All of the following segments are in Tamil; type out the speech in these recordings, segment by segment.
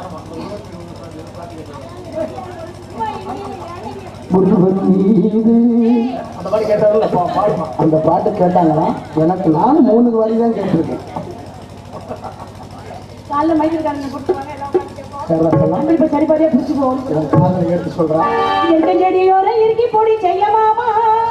அந்த பாட்டு கேட்டாங்களா? எனக்கு நான் 3 வரி தான் கேட்டிருக்கேன். சரிபாரியா பிடிச்சு போவோம். எடுத்து சொல்றேன். இறுக்கி பொடி செய்ய மாமா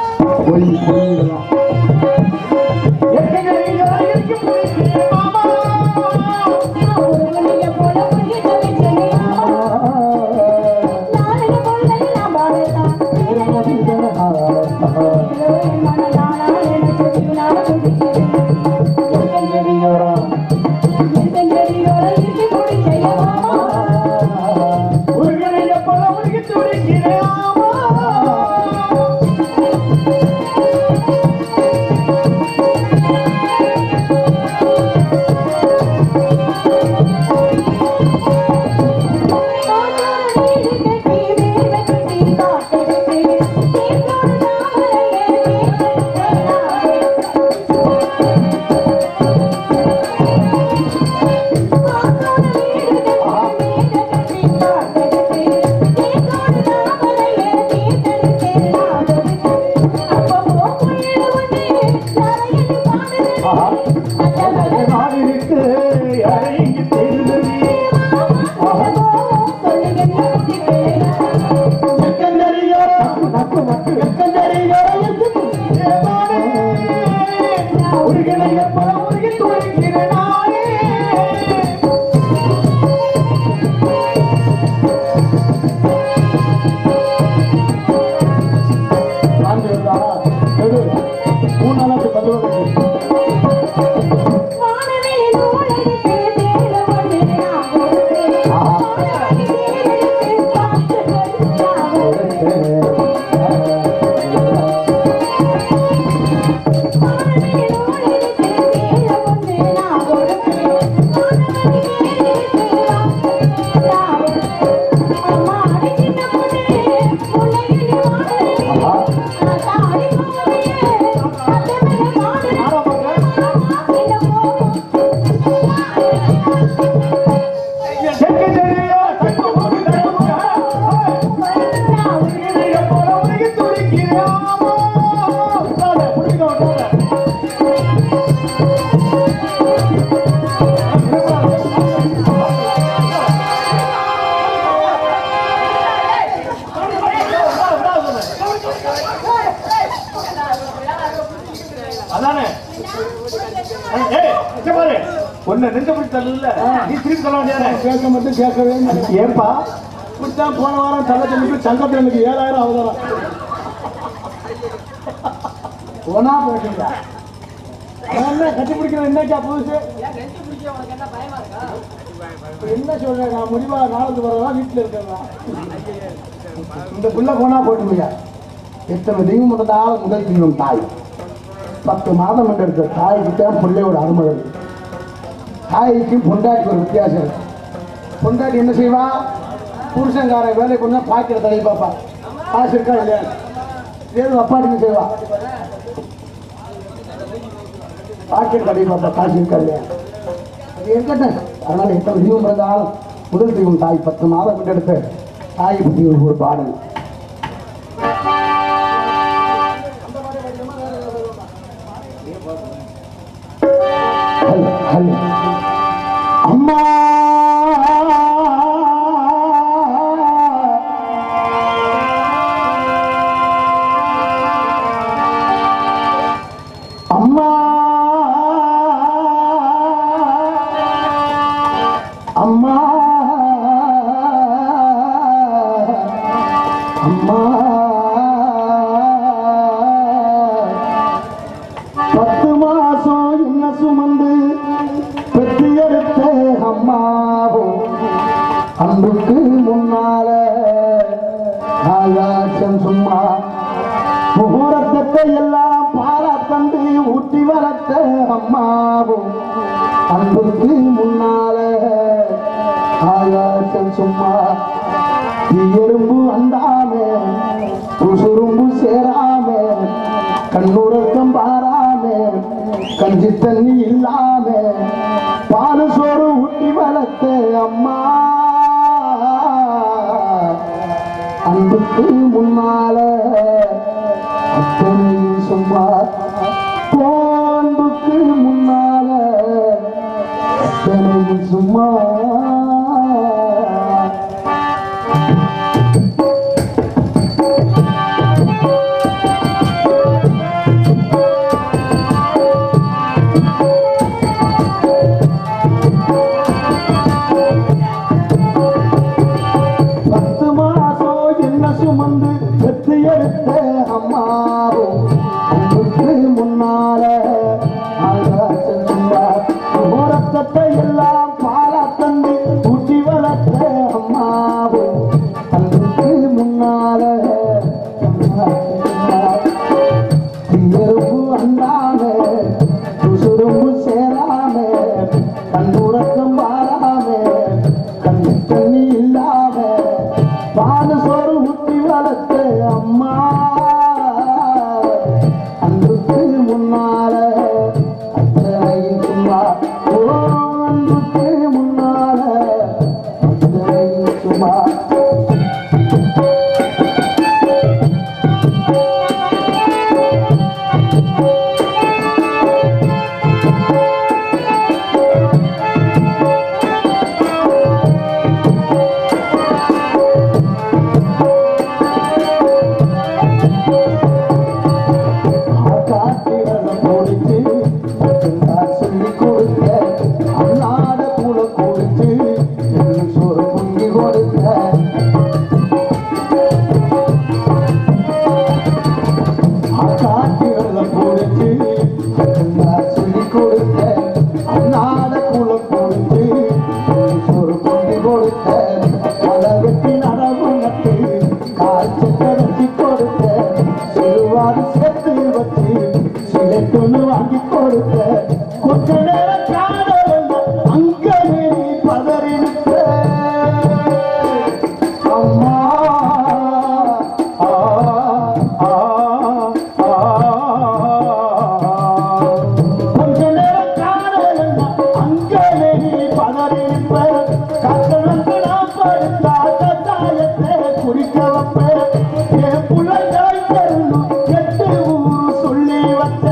கேட்கவே ஏன்பா இப்படித்தான் போன வாரம் தங்கத்தமிக்கு சங்கத்தில் எனக்கு 7000 அவதாரம் போனா போயிட்டீங்களா? என்ன கட்டி பிடிக்கிற என்னக்கா புதுசு என்ன சொல்றேன்? நான் முடிவா நாளைக்கு வரலாம் வீட்டில் இருக்கிறதா இந்த புள்ள போனா போட்டுமையா? எத்தனை தெய்வம் இருந்தாலும் முதல் தெய்வம் தாய். 10 மாதம் என்று இருக்கிற தாய்கிட்ட பிள்ளையோட அருமை. தாய்க்கும் பொண்டாட்டி ஒரு வித்தியாசம் இருக்கு. பொண்டாட்டி என்ன செய்வா? புருஷங்கார வேலை கொஞ்ச பாக்கிற தலை பாப்பா, காசு இருக்கா இல்லையா? ஏது அப்பாட்டின்னு செய்வா, பாக்கெட் கடை பாப்பா, காசு இருக்கா இல்லையா? அது இருக்கட்டும். அதனால எத்தனை தெய்வம் இருந்தாலும் முதல் தெய்வம் தாய். 10 மாதம் கொண்டெடுத்து தாயை பற்றி ஒரு பாடல். அம்மா அம்மா அம்மா அம்மா 10 மாசம் என்ன சுமந்து பெற்று எடுத்த அம்மாவும் அன்புக்கு முன்னால ஆகாசம் சும்மா. முகூரத்தை எல்லாம் பாலா தந்து ஊட்டி வளர்த்த அம்மாவும் அன்புக்கு முன்னால ஆகாசம் சும்மா. எறும்பு அண்டாம உசுரும்பு சேராம கண்ணுறக்கம் பாராம கஞ்சி தண்ணி இல்லாம பால் சோறு ஊட்டி வளர்த்த அம்மா. அன்புக்கு முன்னால அத்தனையும் சும்மா அன்புக்கு முன்னால அத்தனையும் சும்மா சுமந்து வெற்றி எடுத்த அம்மாவும் அன்புக்கு முன்னால ரத்தத்தை எல்லாம் பாலா தந்து ஊட்டி வளர்த்த அம்மாவும் அன்புக்கு முன்னால எறும்பு அண்டாம சுசுரும்பு சேராம கண்ணுறக்கம் வாராம கண்ணு தண்ணி இல்லாம பாடு சோறு ஊட்டி வளர்த்த அம்மா அன்புக்கு முன்னால அத்தனையும் சும்மா அன்புக்கு முன்னால அத்தனையும் சும்மா வாங்கி கொடுத்த கொஞ்ச நேரம் காதல் அங்கே பதறிவிட்ட அம்மா கொஞ்ச நேரம் காதல் அங்கே பதறிவிட்ட கட்டணத்து நான் படுத்தா கட்டாயத்தை குறிக்க வைப்பேன் என் பிள்ளைகளை தரணும் எட்டு ஊரு சொல்லி வச்ச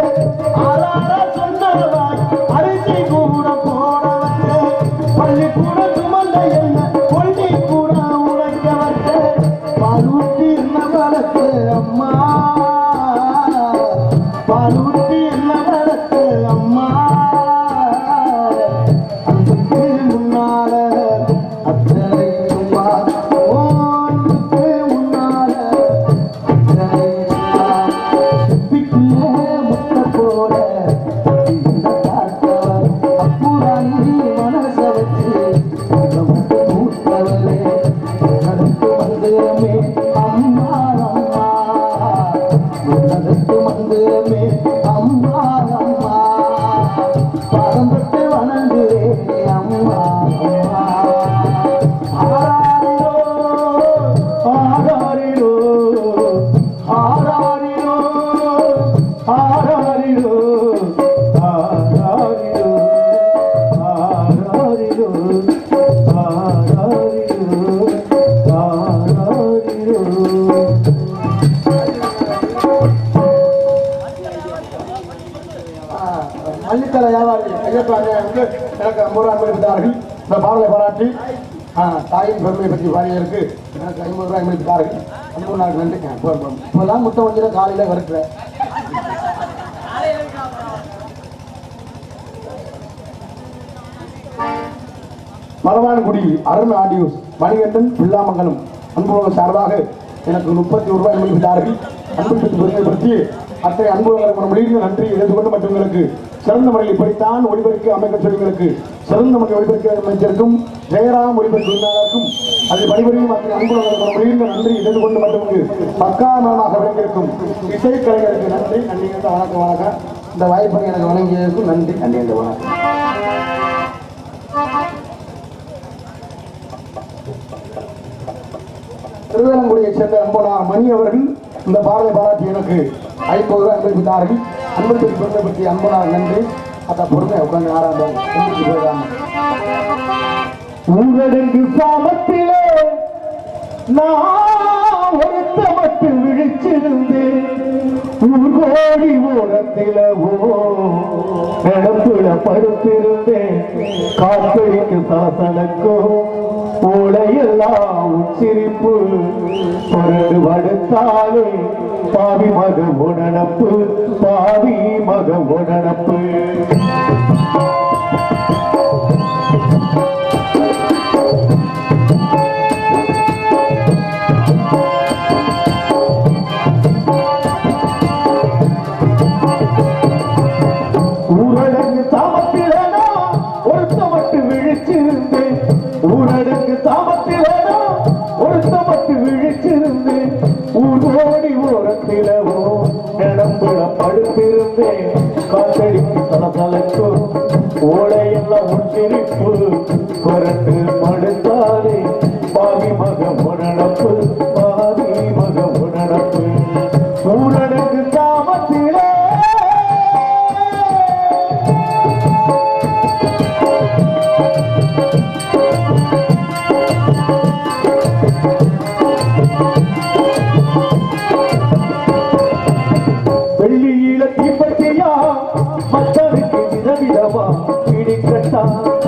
பள்ளி கூட 50 ரூபாய் அன்பளித்தார்கள். இந்த பாடலை பாராட்டி தாயின் பெருமையை பற்றி பாடியதற்கு எனக்கு 50 ரூபாய் அன்பளித்தார்கள். 50 நாள் நன்றி. இப்போதான் முட்டை வஞ்சில காலையில வருகிறேன். மலவான்குடி அருண் ஆடியோஸ் மணிகண்டன் பில்லாமங்கலம் அன்புலகம் சார்பாக எனக்கு 31 ரூபாய் அன்பளித்தார்கள். அன்பளிப்பை பெருமைப்படுத்தி அத்தனை அன்புலகம் முடிவு நன்றி எடுத்துக்கொண்டு மற்றவங்களுக்கு சிறந்த முறையில் இப்படித்தான் ஒளிபெருக்க அமைக்க சொல்லிங்களுக்கு சிறந்த முறையில் ஒளிபெருக்க அமைச்சிருக்கும் ஜெயராம் ஒளிபெருக்கு உரிமையாளருக்கும் அதில் பணிபுரியும் அத்தனை அன்புலகம் முடிவு நன்றி எடுத்துக்கொண்டு மற்றவங்களுக்கு பக்காமமாக விளங்கியிருக்கும் இசைக்கலைஞருக்கு நன்றி. நன்றி என்ற வணக்கம் வணக்கம். இந்த வாய்ப்பை எனக்கு வழங்கியதற்கும் நன்றி. நன்றி என்ற வணக்கம். திருவேலங்குடியை சேர்ந்த அன்பனார் மணி அவர்கள் இந்த பாடலை பாராட்டி எனக்கு 50 ரூபாய் அன்பளித்தார்கள். அன்பளிப்பை பெருமைப்படுத்தி அன்பனார் நன்றி. அத பொறுமை உட்காந்து ஆராய்ந்தாங்க. ஊரடங்கு சாமத்திலே நான் ஒருத்தமட்டு விழிச்சிருந்தேன். ஊர்கோடி ஓரத்திலவோ நடப்புல படுத்திருந்தேன். காத்தடிக்கு சாசனக்கோ ஓடையெல்லாம் உச்சிரிப்பு பொருள் வடுத்தாலே பாவி மக உணனப்பு பாவி மக உணனப்பு. ஊரடங்கு சாமத்திலேனா ஒருத்தமட்டு விழிச்சிருந்தேன். ஊரடங்கு சாமத்திலேனா ஒருத்தமட்டு விழிச்சிருந்தேன். ஊரோடி ஓரத்திலவோ நடம்புல படுத்திருந்தேன். காத்தடிக்கு சலசலக்கோ ஓடையெல்லாம் உச்சிரிப்பு கொரட்டு மடுத்தாலே பாவி மக உணனப்பு பாவி மக உணனப்பு. ஊரடங்கு சாமத்திலே வெள்ளியில தீப்பற்றியா மக்களுக்கு விதவிதமா பிடிக்கட்டா.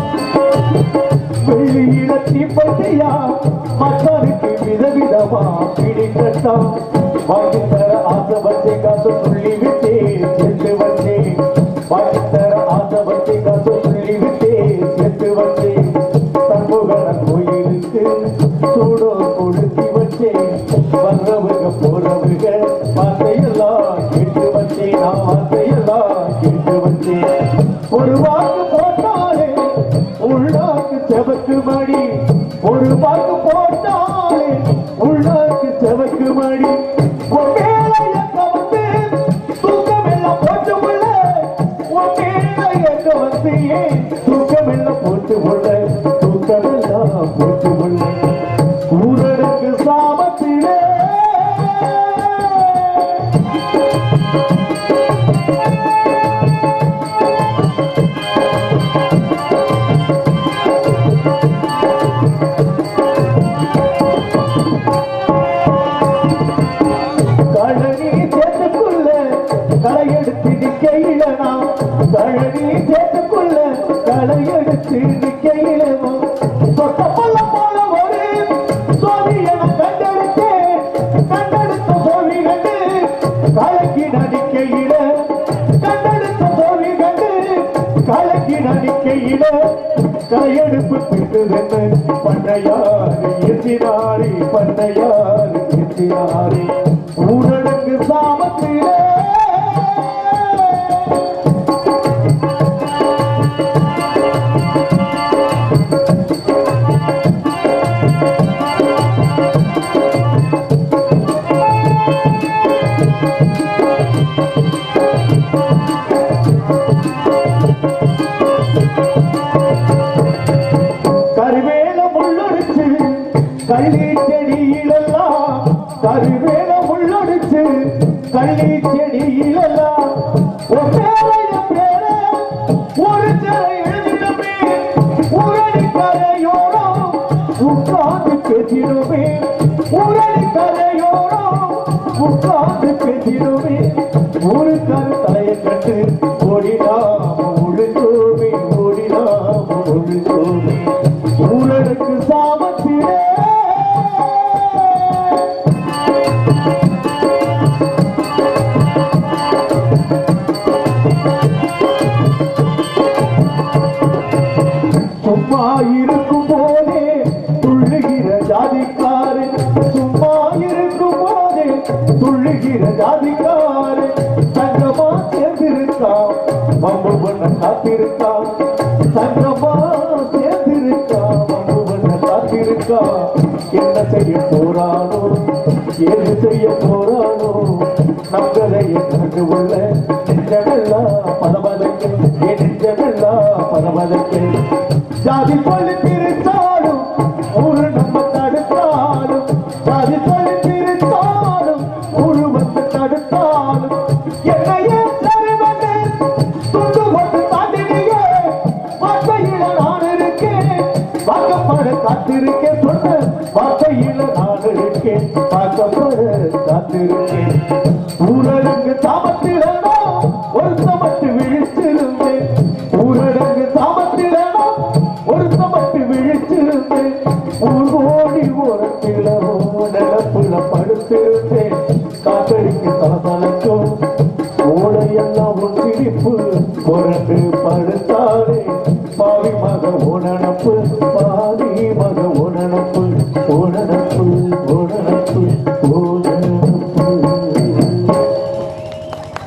வெள்ளியில தீப்பற்றியா மக்களுக்கு விதவிதமா பிடிக்கட்டா. வாங்கி தர ஆசை வச்சே காசு சொல்லி விட்டே சென்று வச்சே. வாங்கி தர ஆசை வச்சே காசு சொல்லி விட்டே சென்று வச்சே. சண்முகன கோயிலுக்கு சூடோ கொடுத்தி வச்சே. வர்றவங்க போறவங்க வார்த்தையெல்லாம் கேட்டு வச்சே. நான் வார்த்தையெல்லாம் கேட்டு வச்சே. ஒரு வாக்கு போட்டாலே உள்ளாக்கு செவக்கு மடி. ஒரு வாக்கு போட்டாலே உள்ளாக்கு செவக்கு மடி. தூக்கமெல்லாம் போட்டு உள்ள தூக்கமெல்லாம் போட்டு உள்ள தூக்கமெல்லாம் போட்டு உள்ள. ஊரடங்கு சாமத்திலே களையெடுத்து நிக்கையிலனா கழனி சேர்த்துக்குள்ள களையெடுத்து நிக்கையிலனா சொத்த பல்ல போல ஒரு சோவியன கண்டெடுத்த சோவி கண்டு கலக்கிட நிக்கையில கண்டெடுத்த சோவி கண்டு கலக்கிட நிக்கையில களையெடுப்பு திட்டுதென்ன பண்ணையாறு எத்தினாரி பண்ணையாறு எத்தினாரி. ஊரடங்கு சாமத்திலே கருவேல முள்ளொடிச்சு கள்ளி செடியிலெல்லாம் கருவேல முள்ளொடிச்சு கள்ளி செடியிலெல்லாம் ஒரு சிலை எழுதிடுமே. உரணி கரையோரம் உட்கார்ந்து பேசிடுமே. உரணி கரையோரம் உட்கார்ந்து பேசிடுமே. ஒரு கரு தலையை கட்டு ஓடிடாம ஒழுங்குமே ஓடிடாம ஊரடங்கு சாபத்திலே சும்மா இருக்கும் போதே துள்ளுகிற ஜாதிக்காரு சும்மா இருக்கும் போதே துள்ளுகிற ஜாதிக்காரு சங்கமா சேர்ந்திருக்கா வம்பு பண்ண காத்திருக்கா சங்கமா சேர்ந்திருக்கா வம்பு பண்ண காத்திருக்கா என்ன செய்ய போறானோ ஏது செய்ய போறானோ நம்மளை எனக்கு உள்ள நெஞ்சமெல்லாம் பதவதற்கு என் நெஞ்சமெல்லாம் பதவதற்கு ஜாதி சொல்லி பிரித்தாலும் ஊரு நம்ம தடுத்தாலும் ஜாதி சொல்லி பிரித்தாலும் ஊரு வந்து தடுத்தாலும் என்னையே தருவது துண்டு கொண்டு தாண்டினியே வார்த்தையில நான் இருக்கேன் வாக்கப்பட காத்திருக்கேன் சொன்ன வார்த்தையில நான் இருக்கேன் வாக்கப்பட காத்திருக்கேன் ஊரடங்கு தாமத்திலனா ஒரு சமத்து விழிச்சிருந்தேன் ஊரடங்கு தாமத்திலனா ஒரு சமத்து விழிச்சிருந்தேன் ஊர்கோடி ஓரத்தில நிலப்புல படுத்திருந்தேன் காத்தடிக்கு தலதலக்கும் ஓடையெல்லாம் உன் சிரிப்பு புரண்டு படுத்தாலே பாவி மக உணனப்பு